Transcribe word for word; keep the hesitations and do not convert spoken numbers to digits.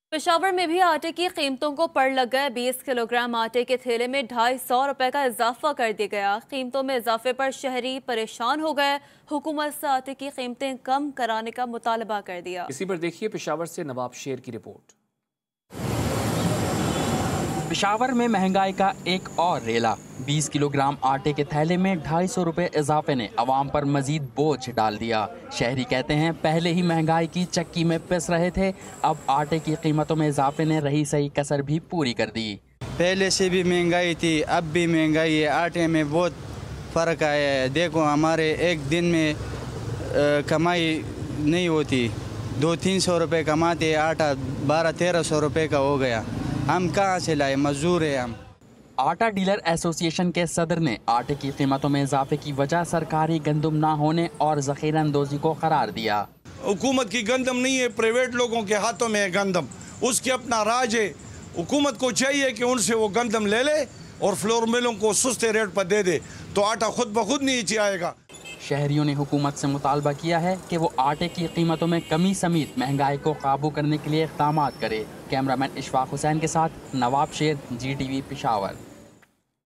पेशावर में भी आटे की कीमतों को पड़ लग गए। बीस किलोग्राम आटे के थैले में ढाई सौ रुपए का इजाफा कर दिया गया। कीमतों में इजाफे पर शहरी परेशान हो गए। हुकूमत से आटे की कीमतें कम कराने का मुतालबा कर दिया। इसी पर देखिए पेशावर से नवाब शेर की रिपोर्ट। पेशावर में महंगाई का एक और रेला। बीस किलोग्राम आटे के थैले में ढाई सौ रुपए इजाफे ने अवाम पर मजीद बोझ डाल दिया। शहरी कहते हैं पहले ही महंगाई की चक्की में पिस रहे थे, अब आटे की कीमतों में इजाफे ने रही सही कसर भी पूरी कर दी। पहले से भी महंगाई थी, अब भी महंगाई है। आटे में बहुत फ़र्क आया है। देखो हमारे एक दिन में आ, कमाई नहीं होती, दो तीन सौ रुपये कमाते, आटा बारह तेरह सौ रुपये का हो गया। हम कहाँ से लाए, मजदूर है हम। आटा डीलर एसोसिएशन के सदर ने आटे की कीमतों में इजाफे की वजह सरकारी गंदम ना होने और ज़ख़ीरा अंदोज़ी को करार दिया। हुकूमत की गंदम नहीं है, प्राइवेट लोगों के हाथों में है गंदम, उसके अपना राज है। हुकूमत को चाहिए कि उनसे वो गंदम ले ले और फ्लोर मिलों को सस्ते रेट पर दे दे, तो आटा खुद ब खुद नीचे आएगा। शहरियों ने हुकूमत से मुतालबा किया है कि वो आटे की कीमतों में कमी समेत महंगाई को काबू करने के लिए इक़दामात करे। कैमरामैन इशफाक हुसैन के साथ नवाब शेर, जी टी वी पेशावर।